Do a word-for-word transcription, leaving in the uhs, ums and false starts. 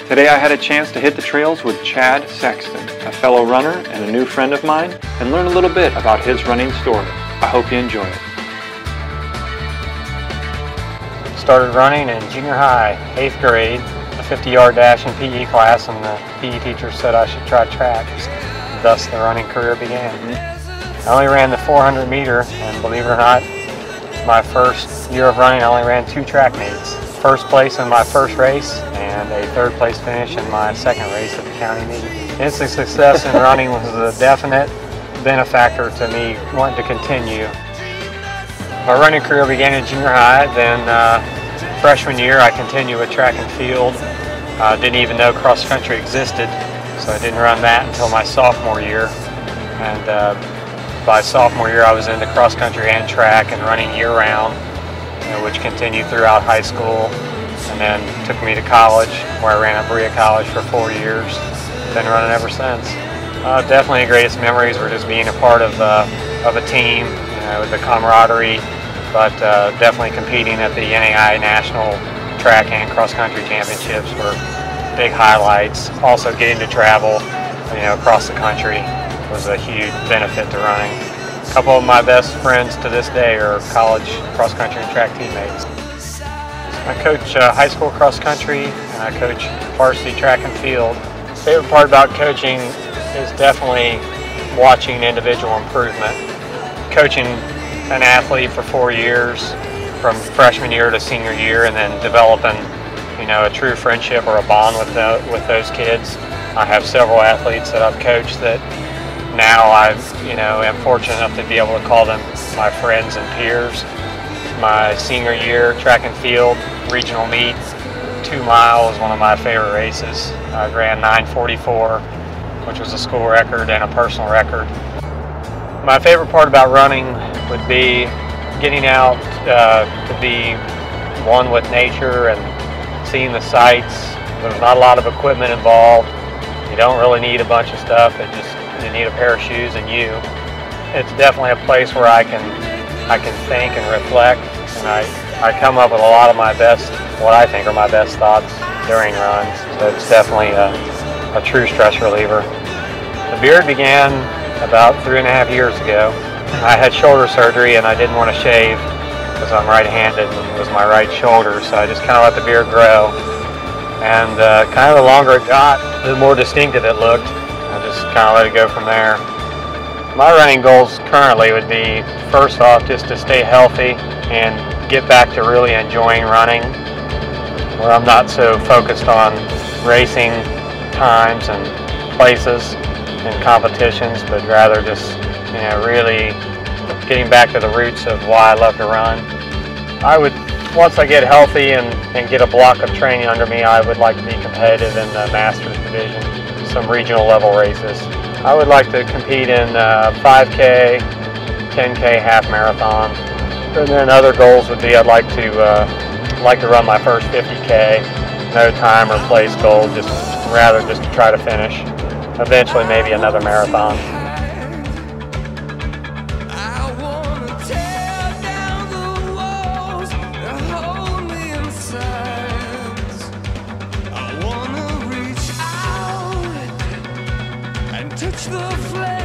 Today I had a chance to hit the trails with Chad Sexton, a fellow runner and a new friend of mine, and learn a little bit about his running story. I hope you enjoy it. Started running in junior high, eighth grade, a fifty yard dash in P E class, and the P E teacher said I should try track. Thus the running career began. I only ran the four hundred meter, and believe it or not, my first year of running I only ran two track meets. First place in my first race and a third place finish in my second race at the county meet. Instant success in running was a definite benefactor to me wanting to continue. My running career began in junior high, then uh, freshman year I continued with track and field. Uh, didn't even know cross country existed, so I didn't run that until my sophomore year. And uh, by sophomore year I was into cross country and track and running year round, you know, which continued throughout high school and then took me to college, where I ran at Berea College for four years. Been running ever since. Uh, definitely the greatest memories were just being a part of, uh, of a team, you know, the camaraderie, but uh, definitely competing at the N A I National Track and Cross Country Championships were big highlights. Also getting to travel, you know, across the country was a huge benefit to running. A couple of my best friends to this day are college cross country and track teammates. I coach uh, high school cross country and I coach varsity track and field. The favorite part about coaching is definitely watching individual improvement. Coaching an athlete for four years, from freshman year to senior year, and then developing, you know, a true friendship or a bond with the, with those kids. I have several athletes that I've coached that now I, you know, am fortunate enough to be able to call them my friends and peers. My senior year, track and field, regional meet, two mile was one of my favorite races. I ran nine forty-four, which was a school record and a personal record. My favorite part about running would be getting out uh, to be one with nature and seeing the sights. There's not a lot of equipment involved. You don't really need a bunch of stuff. It just you need a pair of shoes and you. It's definitely a place where I can I can think and reflect, and I, I come up with a lot of my best, what I think are my best thoughts during runs. So it's definitely a, a true stress reliever. The beard began about three and a half years ago. I had shoulder surgery and I didn't want to shave because I'm right-handed and it was my right shoulder, so I just kind of let the beard grow. And uh, kind of the longer it got, the more distinctive it looked. I just kind of let it go from there. My running goals currently would be, first off, just to stay healthy and get back to really enjoying running, where I'm not so focused on racing times and places and competitions, but rather just, you know, really getting back to the roots of why I love to run. I would, once I get healthy and, and get a block of training under me, I would like to be competitive in the Masters division, some regional level races. I would like to compete in uh, five K, ten K half marathon. And then other goals would be I'd like to uh, like to run my first fifty K, no time or place goal, just rather just to try to finish. Eventually maybe another marathon. Touch the flame.